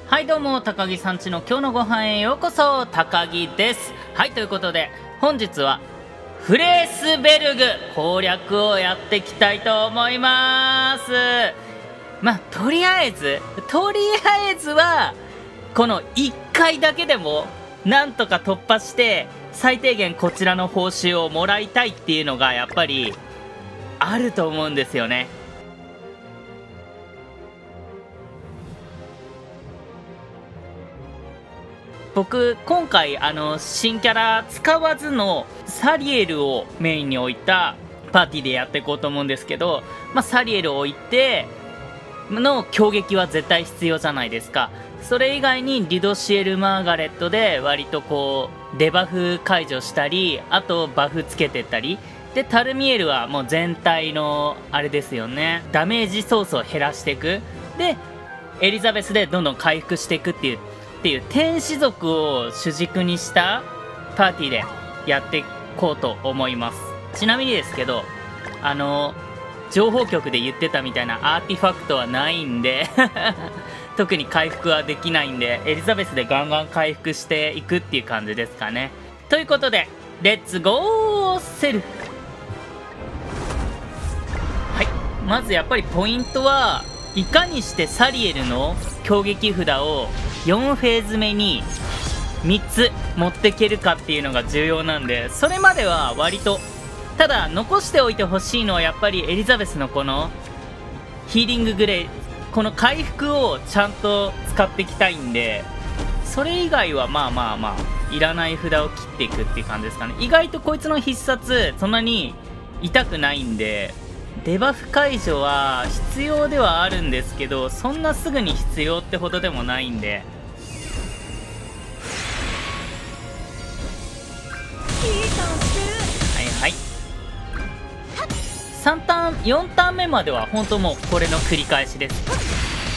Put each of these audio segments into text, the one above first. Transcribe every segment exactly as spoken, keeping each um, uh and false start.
はいどうも、高木さんちの今日のご飯へようこそ。高木です。はい、ということで本日はフレースベルグ攻略をやっていきたいと思います。まあとりあえずとりあえずはこのいっかいだけでもなんとか突破して最低限こちらの報酬をもらいたいっていうのがやっぱりあると思うんですよね。僕今回あの新キャラ使わずのサリエルをメインに置いたパーティーでやっていこうと思うんですけど、まあ、サリエルを置いての攻撃は絶対必要じゃないですか。それ以外にリドシエル・マーガレットで割とこうデバフ解除したり、あとバフつけてったりで、タルミエルはもう全体のあれですよね、ダメージソースを減らしていく。でエリザベスでどんどん回復していくっていうっていう天使族を主軸にしたパーティーでやっていこうと思います。ちなみにですけど、あの情報局で言ってたみたいなアーティファクトはないんで特に回復はできないんで、エリザベスでガンガン回復していくっていう感じですかね。ということでレッツゴーセル。はい、まずやっぱりポイントはいかにしてサリエルの攻撃札をよんフェーズ目にみっつ持っていけるかっていうのが重要なんで、それまでは割と、ただ残しておいてほしいのはやっぱりエリザベスのこのヒーリンググレイ、この回復をちゃんと使っていきたいんで、それ以外はまあまあまあいらない札を切っていくっていう感じですかね。意外とこいつの必殺そんなに痛くないんで、デバフ解除は必要ではあるんですけど、そんなすぐに必要ってほどでもないんで、はいはい、さんターンよんターン目までは本当もうこれの繰り返しです。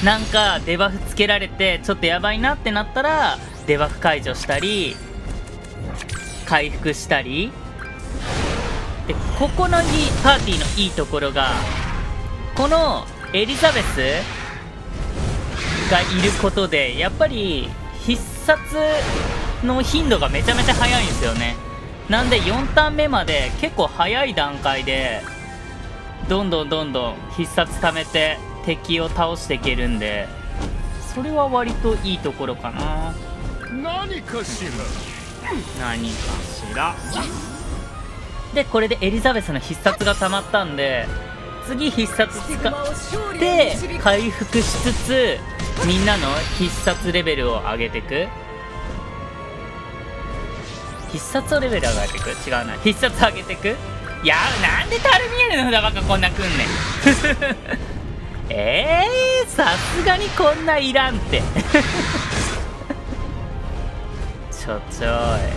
なんかデバフつけられてちょっとやばいなってなったらデバフ解除したり回復したりで、ここのいいパーティーのいいところが、このエリザベスがいることでやっぱり必殺の頻度がめちゃめちゃ早いんですよね。なんでよんターン目まで結構早い段階でどんどんどんどん必殺貯めて敵を倒していけるんで、それは割といいところかな。 何かしら何かしらで、これでエリザベスの必殺が溜まったんで、次必殺使って回復しつつみんなの必殺レベルを上げていく。必殺レベル上げていく違うな必殺上げていく。いや、なんでタルミエルの札ばっかこんなくんねんえー、さすがにこんないらんってちょちょい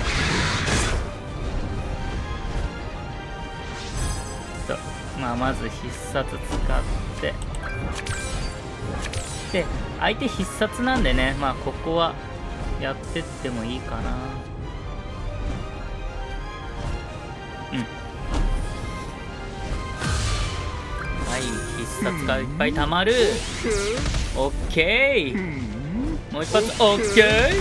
と、まあ、まず必殺使ってで、相手必殺なんでね、まあここはやってってもいいかな。うん、はい、必殺がいっぱいたまる。オッケー、もう一発オッケー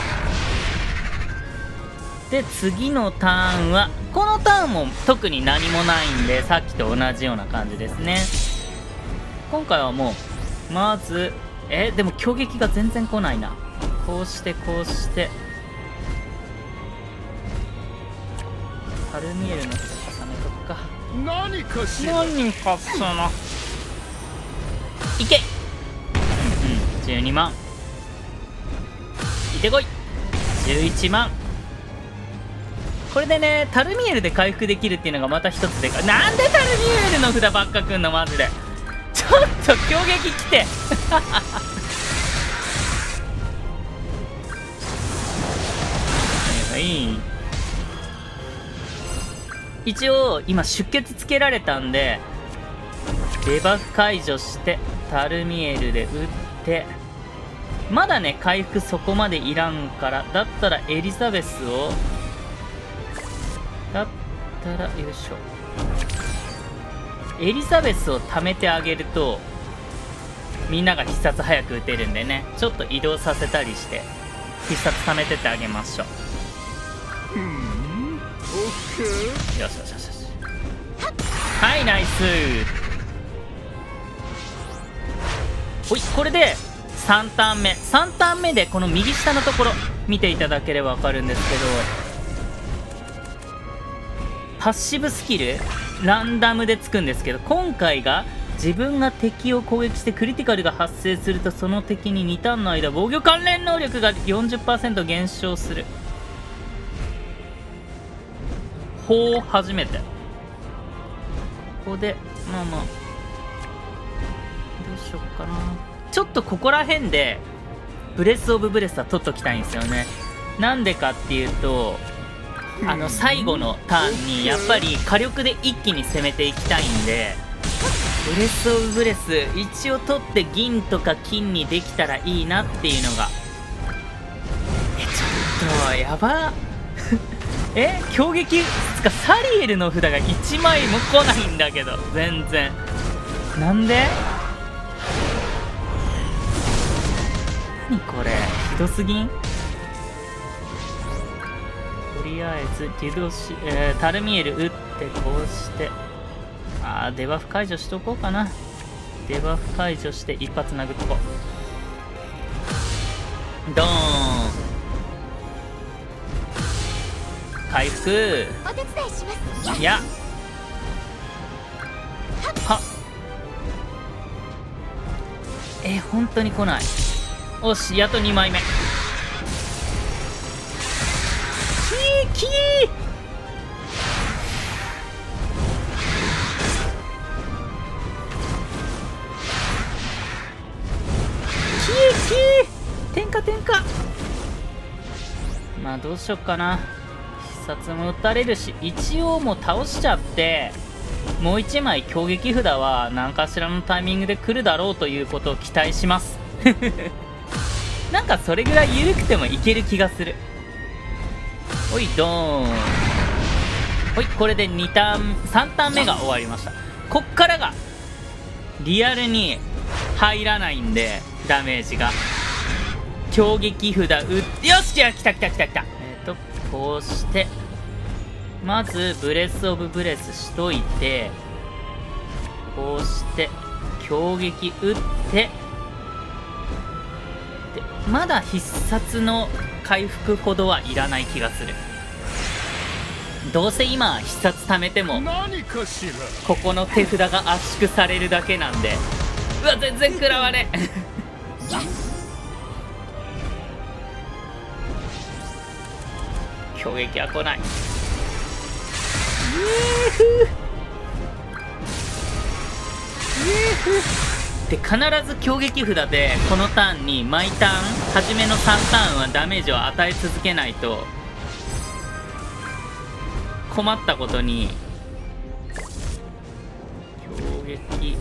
で、次のターンはこのターンも特に何もないんで、さっきと同じような感じですね。今回はもうまずえでも攻撃が全然来ないな。こうしてこうしてタルミエルの人重ねとくか。 何かしら何かそのいけ、うん、じゅうにまんいてこい、じゅういちまん。これでねタルミエルで回復できるっていうのがまた一つでかい。なんでタルミエルの札ばっかくんのマジで。ちょっと攻撃きてはい、一応今出血つけられたんでデバフ解除してタルミエルで打って、まだね回復そこまでいらんから、だったらエリザベスをだったらよいしょエリザベスを貯めてあげるとみんなが必殺早く打てるんでね、ちょっと移動させたりして必殺貯めてってあげましょう。よしよしよしよし。はい、ナイス。おい、これでさんターン目さんターン目でこの右下のところ見ていただければ分かるんですけど、パッシブスキルランダムでつくんですけど、今回が自分が敵を攻撃してクリティカルが発生すると、その敵ににターンの間防御関連能力が よんじゅっパーセント 減少する。ほう、初めて。ここでまあまあどうしよっかな。ちょっとここら辺でブレスオブブレスは取っときたいんですよね。なんでかっていうと、あの最後のターンにやっぱり火力で一気に攻めていきたいんで、ブレスオブブレス一応取って銀とか金にできたらいいなっていうのが。え、ちょっとやばえ、強撃つかサリエルの札がいちまいも来ないんだけど、全然。なんで？何これ、ひどすぎん？とりあえずデュドシ、えー、タルミエル打ってこうして、あーデバフ解除しとこうかな。デバフ解除して一発殴っとこう。ドーン。回復。 お手伝いします。 いやはっ、えー、本当に来ない。おし、やっとにまいめ。キーキーキーキー天下天下。まあどうしよっかな。必殺も打たれるし、一応もう倒しちゃって、もういちまい強撃札は何かしらのタイミングで来るだろうということを期待しますなんかそれぐらい緩くてもいける気がする。おいドーン。ほい、これでにターンさんターン目が終わりました。こっからがリアルに入らないんで、ダメージが強撃札打って、よし、じゃあ来た来た来た来た。えっとこうしてまずブレスオブブレスしといて、こうして強撃打って、でまだ必殺の回復ほどはいらない気がする。どうせ今必殺貯めても何かしら。 ここの手札が圧縮されるだけなんで。うわ、全然食らわれ強撃は来ない。で必ず強撃札でこのターンに毎ターン初めのさんターンはダメージを与え続けないと困ったことに、強撃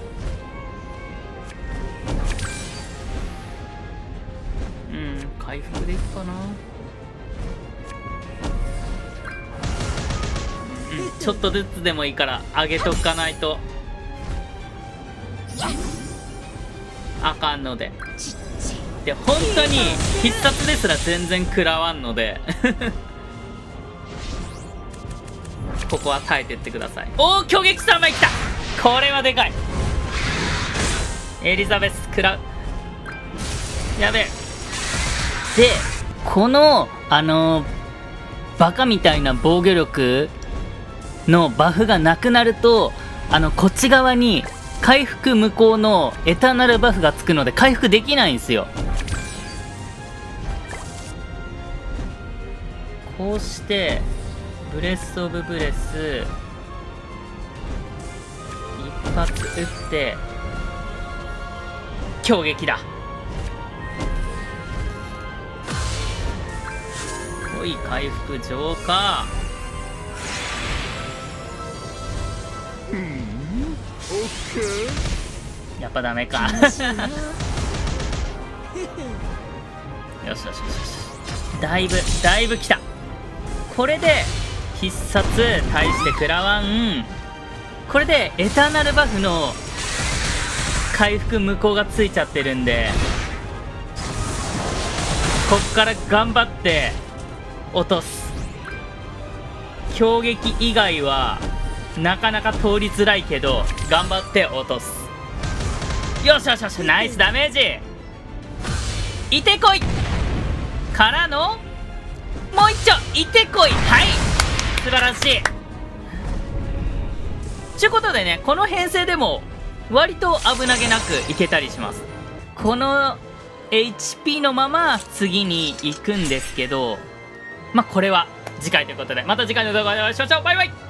うん回復でいくかな。ちょっとずつでもいいから上げとかないとあかんので。で本当に必殺ですら全然食らわんのでここは耐えてってください。おお、強撃さんまい来た。これはでかい。エリザベス食らう。やべえ。でこのあのー、バカみたいな防御力のバフがなくなると、あのこっち側に回復無効のエターナルバフがつくので回復できないんですよ。こうしてブレスオブブレス一発撃って強撃だ。おい、回復浄化。やっぱダメかよしよしよしよし、だいぶだいぶきた。これで必殺大して食らわん。これでエターナルバフの回復無効がついちゃってるんで、こっから頑張って落とす。強撃以外はなかなか通りづらいけど頑張って落とす。よしよしよし、ナイスダメージ。いてこいからのもう一丁いてこい。はい、素晴らしい。ということでね、この編成でも割と危なげなくいけたりします。この エイチピー のまま次に行くんですけど、まあこれは次回ということで、また次回の動画でお会いしましょう。バイバイ。